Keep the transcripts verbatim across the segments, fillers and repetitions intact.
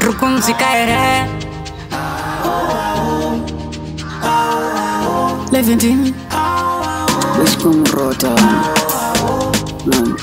Rukunzika ere Leventin Biskum Rota Nam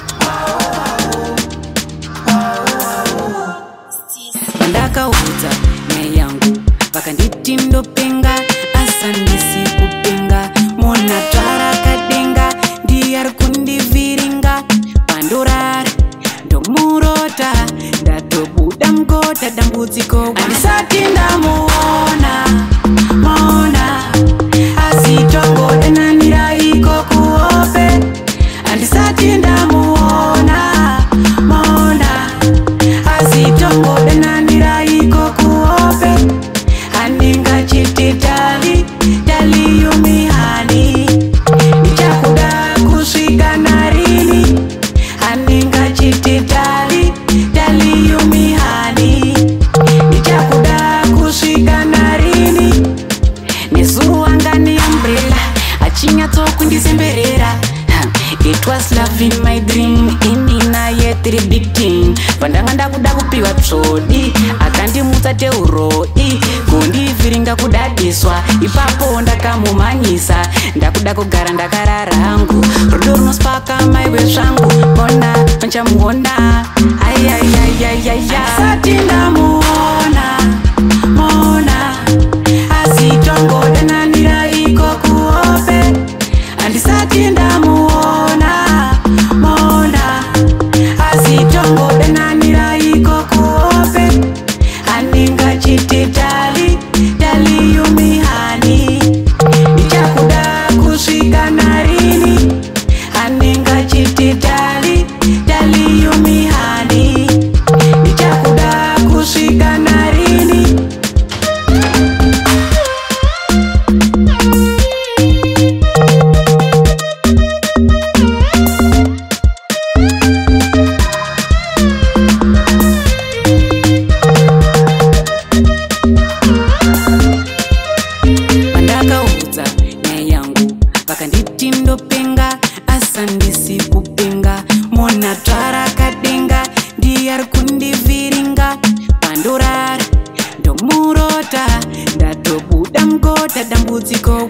Ndakauza nyaya yangu vakanditi ndopenga asandisi kupenga mona twara kadenga ndiyari kundiviringa pandorari ndomurota ndatobuda mgota dambudziko andisati ndamuona mona asitongodananira iko kuope andisati ndamuona mona asitongodananira iko kuope aninga chiti tali tali yumihani nichakuda kusvika narini aninga chiti tali tali yumihani nichakuda kusvika narini nezuru wanga ni umbrella achinyatsokundisemberera. It was love in my dream inina ye three big thing pandanga ndakuda kupiwa tsvodi akandimutsa teuroi kundiviringa kudadiswa ipapo ndakamumanyisa ndakuda kugara ndakarara hangu rudo runospaka maiwe zvangu bona panchamuona ayayayayaya asati ndamuona mona asitongodananira iko kuope andisati ndamuona mona asitongodananira iko kuope aninga chiti tali tali yumihani nichakuda kusvika narini aninga chiti tali tali yumihani nichakuda kusvika narini. Vakanditi ndopenga asandisi kupenga mona twara kadenga ndiyari kundiviringa pandorari ndomurota ndatobuda mgota dambudziko